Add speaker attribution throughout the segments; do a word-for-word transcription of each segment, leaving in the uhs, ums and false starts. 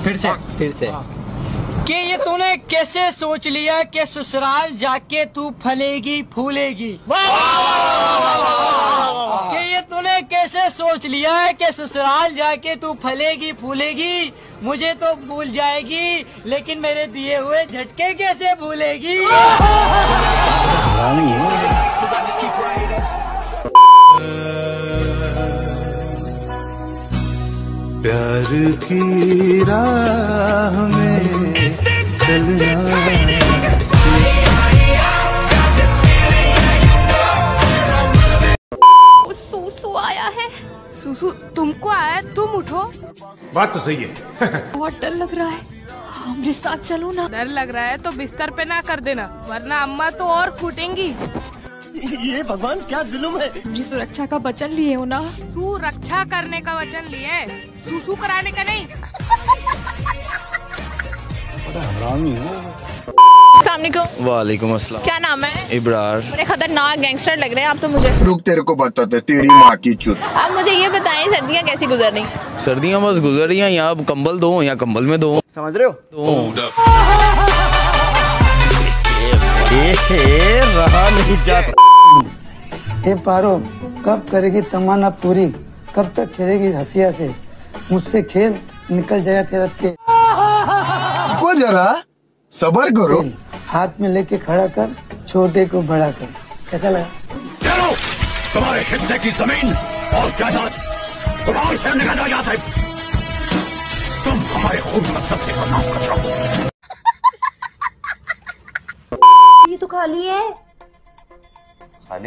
Speaker 1: फिर से
Speaker 2: फिर से
Speaker 1: कि ये तूने कैसे सोच लिया कि ससुराल जाके तू फलेगी फूलेगी। कि ये तूने कैसे सोच लिया है कि ससुराल जाके तू फलेगी फूलेगी, मुझे तो भूल जाएगी लेकिन मेरे दिए हुए झटके कैसे भूलेगी।
Speaker 3: प्यार की राह में चलना।
Speaker 4: सूसू आया है। सूसू तुमको आया है, तुम उठो।
Speaker 5: बात तो सही है।
Speaker 4: बहुत डर लग रहा है, हमारे साथ चलो ना।
Speaker 6: डर लग रहा है तो बिस्तर पे ना कर देना, वरना अम्मा तो और कूटेंगी।
Speaker 2: ये भगवान क्या जुल्म है।
Speaker 4: मेरी सुरक्षा का वचन लिए हो ना।
Speaker 6: तू रक्षा करने का वचन लिए, सूसू कराने का नहीं।
Speaker 7: वालेकुम अस्सलाम।
Speaker 4: क्या नाम है?
Speaker 7: इब्रार।
Speaker 4: बड़े खतरनाक गैंगस्टर लग रहे हैं आप तो मुझे।
Speaker 5: रुक तेरे को बताते तेरी माँ की चुत।
Speaker 4: अब मुझे ये बताएं सर्दियाँ कैसी गुजर रही?
Speaker 7: सर्दियाँ बस गुजर रही हैं, यहाँ कंबल दो या कंबल में दो,
Speaker 2: समझ रहे हो?
Speaker 7: दो।
Speaker 2: रहा नहीं जाता।
Speaker 8: ए पारो, कब करेगी तमन्ना पूरी, कब तक खेलेगी हंसिया से, मुझसे खेल निकल जाएगा तेरा तेल।
Speaker 5: को जरा सबर करो।
Speaker 8: हाथ में लेके खड़ा कर, छोटे को बड़ा कर। कैसा लगा?
Speaker 5: तुम्हारे हिस्से की जमीन और जायदाद तुम्हारे से निकल जाता है। तुम हमारे खून का सबसे बदनाम कचरा हो।
Speaker 4: ये तो खाली है।
Speaker 2: खाली?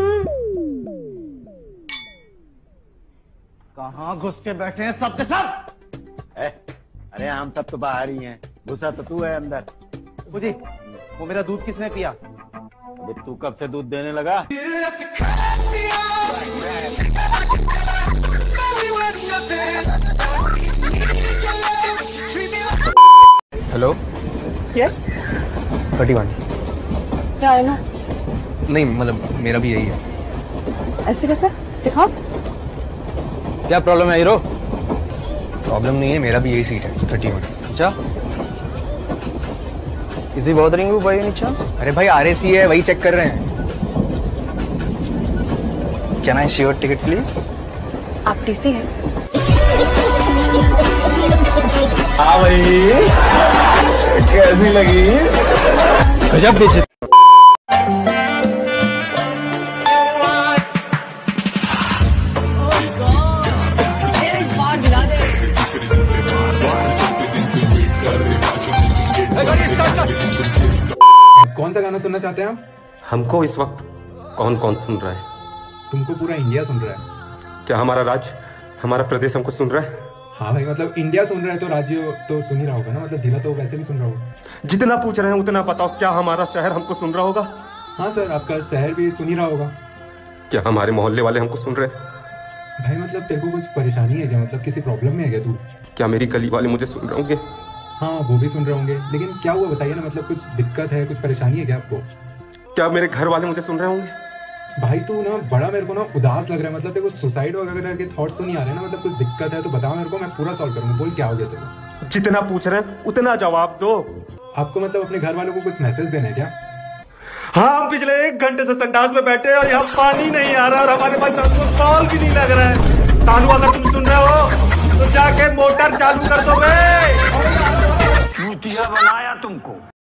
Speaker 2: कहाँ घुस के बैठे हैं सब के सब? ए, अरे हम सब तो बाहर ही हैं, घुसा तो तू है अंदर। जी, वो मेरा दूध किसने पिया? अबे तू कब से दूध देने लगा?
Speaker 9: हेलो।
Speaker 4: यस।
Speaker 9: Thirty one.
Speaker 4: क्या है ना?
Speaker 9: नहीं मतलब मेरा भी यही है।
Speaker 4: ऐसे कैसे? दिखाओ।
Speaker 9: क्या प्रॉब्लम है हीरो? प्रॉब्लम नहीं है, मेरा भी यही सीट है, थर्टी वन। अच्छा, is he bothering you by any chance? अरे भाई आर ए सी है, वही चेक कर रहे हैं। Can I see your ticket please?
Speaker 4: आप टीसी हैं?
Speaker 5: हाँ भाई, कैसी लगी?
Speaker 9: गजब बेइज्जती।
Speaker 10: कौन सा गाना सुनना चाहते हैं आप?
Speaker 11: हमको इस वक्त कौन कौन सुन रहा है?
Speaker 10: तुमको पूरा इंडिया सुन रहा है।
Speaker 11: क्या हमारा राज्य, हमारा प्रदेश हमको सुन रहा है?
Speaker 10: हाँ भाई, मतलब इंडिया सुन रहा है तो राज्य तो सुन ही रहा होगा ना, मतलब जिला तो वैसे भी सुन रहा होगा।
Speaker 11: जितना पूछ रहे हैं उतना बताओ, क्या हमारा शहर हमको सुन रहा होगा?
Speaker 10: हाँ सर, आपका शहर भी सुन ही रहा होगा।
Speaker 11: क्या हमारे मोहल्ले वाले हमको सुन रहे हैं?
Speaker 10: भाई मतलब तेरे को कुछ परेशानी है क्या? मतलब किसी प्रॉब्लम में है क्या तू?
Speaker 11: क्या मेरी गली वाले मुझे सुन रहे होंगे?
Speaker 10: हाँ वो भी सुन रहे होंगे, लेकिन क्या हुआ बताइए ना, मतलब कुछ दिक्कत है, कुछ परेशानी है क्या आपको?
Speaker 11: क्या मेरे घर वाले मुझे सुन रहे होंगे?
Speaker 10: भाई तू ना बड़ा मेरे को ना उदास लग रहा है, मतलब तेरे को सुसाइड वगैरह के थॉट्स तो नहीं आ रहे ना? मतलब कुछ दिक्कत है तो बताओ मेरे को, मैं पूरा सॉल्व करूंगा। बोल क्या हो गया तेरे को?
Speaker 11: जितना पूछ रहे हैं उतना जवाब दो।
Speaker 10: आपको मतलब अपने घर वालों को कुछ मैसेज देना है क्या?
Speaker 11: हाँ, हम पिछले एक घंटे से संडास में बैठे और यहाँ पानी नहीं आ रहा और हमारे पास कॉल भी नहीं लग रहा है। तालू अगर तुम सुन रहे हो तो जाके मोटर चालू कर दो।
Speaker 5: चूतिया बनाया तुमको।